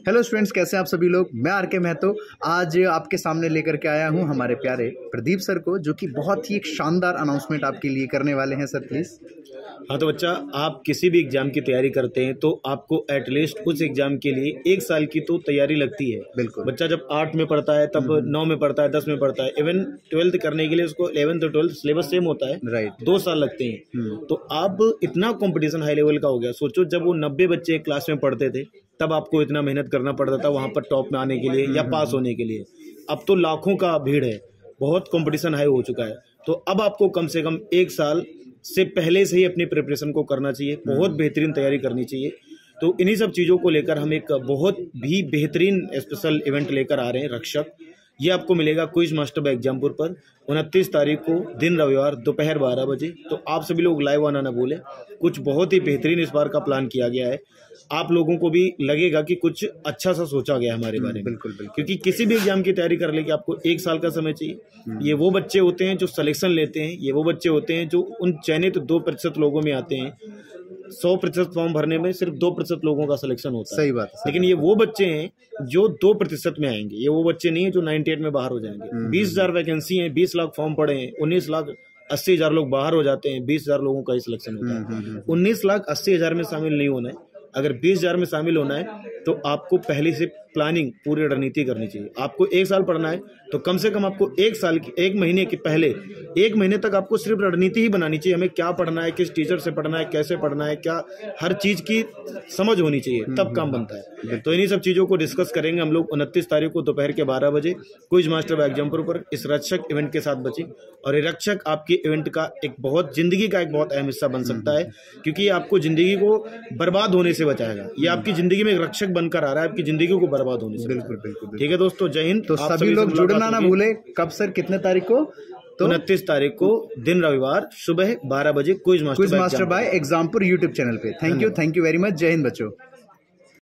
Hello students, कैसे हैं आप सभी लोग। मैं आर के महतो आज आपके सामने लेकर के आया हूं हमारे प्यारे प्रदीप सर को, जो कि बहुत ही एक शानदार अनाउंसमेंट आपके लिए करने वाले हैं। Sir please. हाँ तो बच्चा, आप किसी भी एग्जाम की तैयारी करते हैं तो आपको एटलीस्ट उस एग्जाम के लिए 1 साल की तो तैयारी लगती है। बिल्कुल। बच्चा जब 8 में पढ़ता है, तब 9 में पढ़ता है, 10 में पढ़ता है, इवन 12th करने के लिए उसको 11th और 12th सिलेबस सेम होता है। राइट। 2 साल लगते हैं। तो अब इतना कंपटीशन हाई लेवल का हो गया। सोचो, जब वो 90 बच्चे एक क्लास में पढ़ते थे तब आपको इतना मेहनत करना पड़ता था वहां पर टॉप में आने के लिए या पास होने के लिए। अब तो लाखों का भीड़ है, बहुत कंपटीशन हाई हो चुका है। तो अब आपको कम से कम 1 साल से पहले से ही अपनी प्रिपरेशन को करना चाहिए, बहुत बेहतरीन तैयारी करनी चाहिए। तो इन्हीं सब चीज़ों को लेकर हम एक बहुत भी बेहतरीन स्पेशल इवेंट लेकर आ रहे हैं, रक्षक। ये आपको मिलेगा क्विज मास्टर बाय एग्जामपुर पर 29 तारीख को, दिन रविवार, दोपहर 12 बजे। तो आप सभी लोग लाइव आना ना भूलें। कुछ बहुत ही बेहतरीन इस बार का प्लान किया गया है। आप लोगों को भी लगेगा कि कुछ अच्छा सा सोचा गया है हमारे बारे में। बिल्कुल बिल्कुल। क्योंकि किसी भी एग्जाम की तैयारी करने के आपको 1 साल का समय चाहिए। ये वो बच्चे होते हैं जो सिलेक्शन लेते हैं, ये वो बच्चे होते हैं जो उन चयनित 2% लोगों में आते हैं। 100% फॉर्म भरने में सिर्फ 2% लोगों का सिलेक्शन होता है। सही बात है। लेकिन ये वो बच्चे हैं जो 2% में आएंगे। ये वो बच्चे नहीं है जो 98 में बाहर हो जाएंगे। 20,000 वैकेंसी है, 20 लाख फॉर्म पड़े हैं, 19,80,000 लोग बाहर हो जाते हैं, 20,000 लोगों का ही सिलेक्शन होता है। 19,80,000 में शामिल नहीं होना है। अगर 20,000 में शामिल होना है तो आपको पहले से प्लानिंग, पूरी रणनीति करनी चाहिए। आपको 1 साल पढ़ना है तो कम से कम आपको 1 महीने के पहले 1 महीने तक आपको सिर्फ रणनीति ही बनानी चाहिए। हमें क्या पढ़ना है, किस टीचर से पढ़ना है, कैसे पढ़ना है, क्या हर चीज की समझ होनी चाहिए, तब काम बनता है। तो इन्हीं सब चीजों को डिस्कस करेंगे हम लोग 29 तारीख को दोपहर के 12 बजे क्विज मास्टर बाय एग्जामपुर पर इस रक्षक इवेंट के साथ बची। और ये रक्षक आपके इवेंट का एक बहुत जिंदगी का एक बहुत अहम हिस्सा बन सकता है, क्योंकि ये आपको जिंदगी को बर्बाद होने से बचाएगा। ये आपकी जिंदगी में एक रक्षक बनकर आ रहा है, आपकी जिंदगी को बर्बाद होने से। बिल्कुल बिल्कुल। ठीक है दोस्तों, जय हिंद। तो सभी लोग जुड़ना ना भूले। कब सर, कितने तारीख को? तो 29 तारीख को, दिन रविवार, सुबह 12 बजे quiz master by Exampur YouTube channel पे। Thank you very much. जय हिंद बच्चों।